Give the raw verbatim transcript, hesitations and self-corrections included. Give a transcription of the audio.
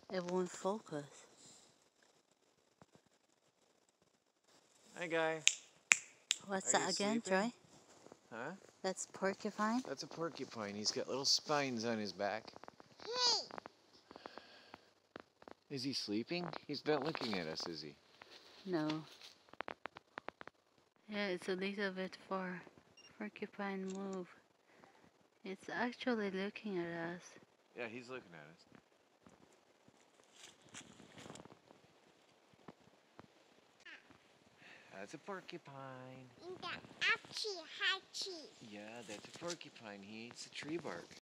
It won't focus. Hi, Guy. What's Are that you again, sleeping? Troy? Huh? That's porcupine? That's a porcupine. He's got little spines on his back. Hey! Is he sleeping? He's not looking at us, is he? No. Yeah, it's a little bit far. Porcupine move. It's actually looking at us. Yeah, he's looking at us. That's a porcupine. In the Archie Hatchie. Yeah, that's a porcupine. He eats the tree bark.